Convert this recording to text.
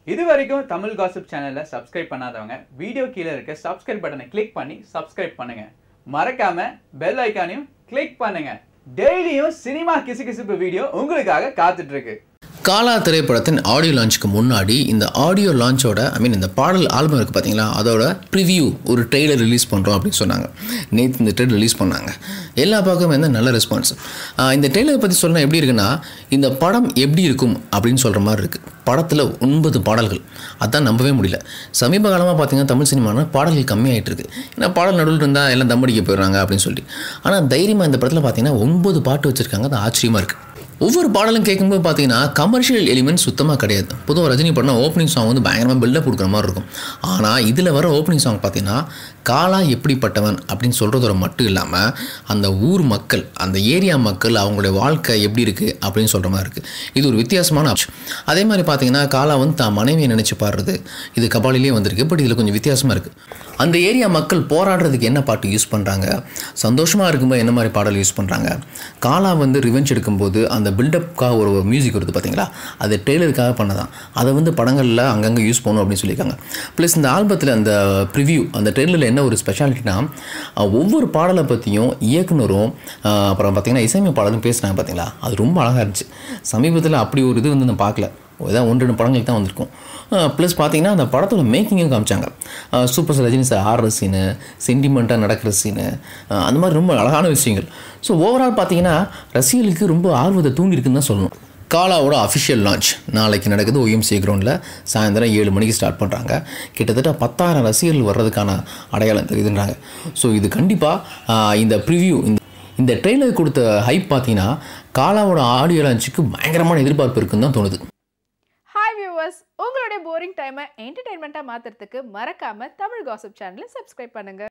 இது வரைக்கும் தமிழ் காசிப் சேனலை சப்ஸ்கிரைப் பண்ணாதவங்க வீடியோ கீழே இருக்க சப்ஸ்கிரைப் பட்டனை கிளிக் பண்ணி சப்ஸ்கிரைப் பண்ணுங்க. மறக்காம பெல் ஐகானையும் கிளிக் பண்ணுங்க. டெய்லியும் சினிமா கிசுகிசுப்பு வீடியோ உங்களுக்காக காத்துட்டு இருக்கு. காலா திரைப்படத்தின் ஆடியோ லான்ச்சுக்கு முன்னாடி இந்த ஆடியோ லான்ச்சோட இந்த பாடல் ஆல்பம் இருக்குது பார்த்தீங்களா, அதோட ப்ரிவியூ ஒரு ட்ரெய்லர் ரிலீஸ் பண்ணுறோம் அப்படின்னு சொன்னாங்க. நேற்று இந்த ட்ரெய்லர் ரிலீஸ் பண்ணாங்க. எல்லா பக்கமும் நல்ல ரெஸ்பான்ஸ். இந்த ட்ரெய்லரை பற்றி சொல்லணும் எப்படி இருக்குன்னா, இந்த படம் எப்படி இருக்கும் அப்படின்னு சொல்கிற மாதிரி இருக்குது. படத்தில் 9 பாடல்கள், அதான் நம்பவே முடியல. சமீப காலமாக பார்த்தீங்கன்னா தமிழ் சினிமாவில் பாடல்கள் கம்மியாகிட்டு இருக்குது. ஏன்னா பாடல் நடுவில் இருந்தால் எல்லாம் தம்மடிக்க போயிடுறாங்க அப்படின்னு சொல்லி. ஆனால் தைரியமாக இந்த படத்தில் பார்த்தீங்கன்னா 9 பாட்டு வச்சுருக்காங்க. அது ஆச்சரியமாக இருக்குது. ஒவ்வொரு பாடலும் கேட்கும்போது பார்த்தீங்கன்னா கமர்ஷியல் எலிமெண்ட் சுத்தமாக கிடையாது. பொதுவாக ரஜினி படம் ஓப்பனிங் சாங் பயங்கரமாக பில்டப் கொடுக்குற மாதிரி இருக்கும். ஆனால் இதில் வர ஓப்பனிங் சாங் பார்த்தீங்கன்னா காலா எப்படிப்பட்டவன் அப்படின்னு சொல்கிறதோட மட்டும் இல்லாமல் அந்த ஊர் மக்கள், அந்த ஏரியா மக்கள், அவங்களுடைய வாழ்க்கை எப்படி இருக்குது அப்படின்னு சொல்கிற மாதிரி இருக்குது. இது ஒரு வித்தியாசமான ஆப்ஷன். அதே மாதிரி பார்த்தீங்கன்னா காலா தான் மனைவியை நினச்சி பாடுறது, இது கபாலிலே வந்திருக்கு. பட் இதில் கொஞ்சம் வித்தியாசமாக இருக்குது. அந்த ஏரியா மக்கள் போராடுறதுக்கு என்ன பாட்டு யூஸ் பண்ணுறாங்க, சந்தோஷமாக இருக்கும்போது என்ன மாதிரி பாடல் யூஸ் பண்ணுறாங்க, காலா ரிவெஞ்ச் எடுக்கும்போது அந்த பில்டப்புக்காக ஒரு மியூசிக் வருது பார்த்தீங்களா, அது ட்ரெய்லருக்காக பண்ணதான். அதை படங்களில் அங்கங்கே யூஸ் பண்ணணும் அப்படின்னு சொல்லியிருக்காங்க. ப்ளஸ் இந்த ஆல்பத்தில் அந்த ப்ரிவியூ, அந்த ட்ரெய்லரில் என்ன ஒரு ஸ்பெஷாலிட்டினா, ஒவ்வொரு பாடலை பற்றியும் இயக்குனரும் அப்புறம் பார்த்திங்கன்னா இசையமைப்பாளரும் பேசுனாங்க பார்த்தீங்களா, அது ரொம்ப அழகாக இருந்துச்சு. சமீபத்தில் அப்படி ஒரு இது நான் பார்க்கல. ஏதாவது 1-2 படங்களுக்கு தான் வந்திருக்கும். ப்ளஸ் பார்த்தீங்கன்னா அந்த படத்தோட மேக்கிங்கும் காமிச்சாங்க. சூப்பர் ஸ்டார் ரஜினி சார் ஆடுற சீனு, சென்டிமெண்ட்டாக நடக்கிற சீனு, அந்த மாதிரி ரொம்ப அழகான விஷயங்கள். ஸோ ஓவரால் பார்த்தீங்கன்னா ரசிகர்களுக்கு ரொம்ப ஆர்வத்தை தூண்டிருக்குன்னு தான் சொல்லணும். காலாவோட அஃபிஷியல் லான்ச் நாளைக்கு நடக்குது. OMC கிரவுண்டில் சாயந்தரம் 7 மணிக்கு ஸ்டார்ட் பண்ணுறாங்க. கிட்டத்தட்ட 10,000 ரசிகர்கள் வர்றதுக்கான அடையாளம் தெரியுதுன்றாங்க. ஸோ இது கண்டிப்பாக இந்த ப்ரிவியூ, இந்த ட்ரெய்லர் கொடுத்த ஹைப் பார்த்தீங்கன்னா காலாவோட ஆடியோ லான்ச்சுக்கு பயங்கரமான எதிர்பார்ப்பு இருக்குன்னு தான் தோணுது. ஹாய் வியூவர்ஸ், உங்களுடைய போரிங் டைமை என்டர்டைன்மெண்ட்டாக மாற்றுறதுக்கு மறக்காமல் தமிழ் காசிப் சேனலை சப்ஸ்கிரைப் பண்ணுங்கள்.